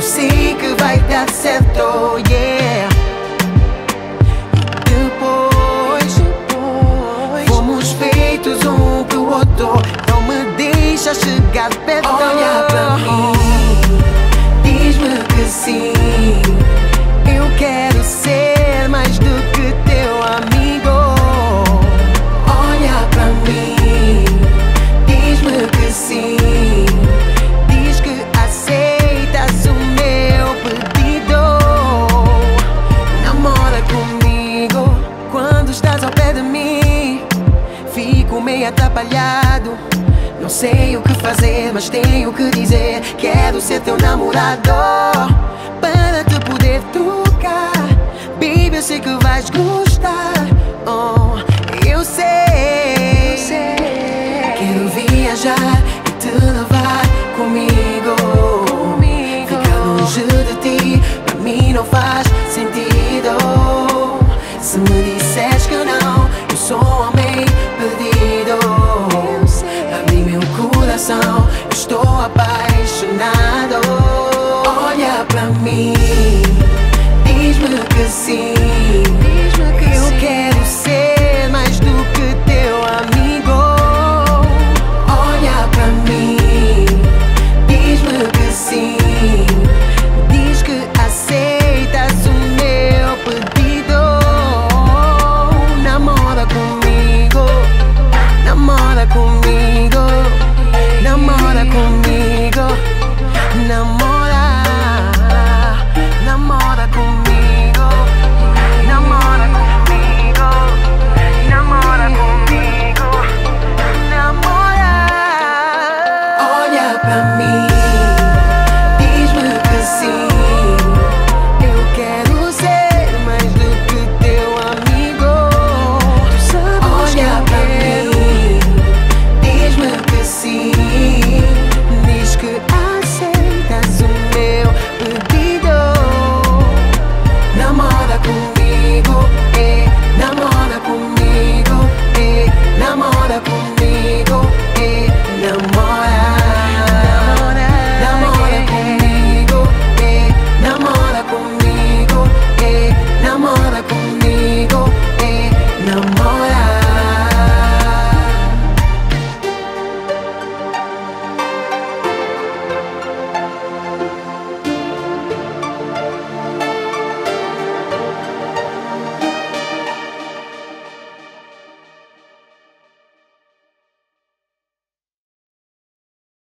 eu sei que vai dar certo, yeah. Depois fomos feitos um pro outro. Não me deixa chegar perto. Olha pra mim, diz-me que sim. Eu quero ser mais do que teu amigo. Olha pra mim, diz-me que sim. Diz que aceitas o meu pedido. Namora comigo quando estás ao pé de mim. Fico meio atrapalhado, não sei o que fazer, mas tenho que dizer. Quero ser teu namorado para te poder tocar. Baby, eu sei que vais gostar. Oh, eu sei. Quero viajar e te levar comigo. Ficar longe de ti, pra mim não faz sentido. Se me disseres que não, eu sou um homem perdido. Abri meu coração, eu estou apaixonado. Olha pra mim, diz-me que sim.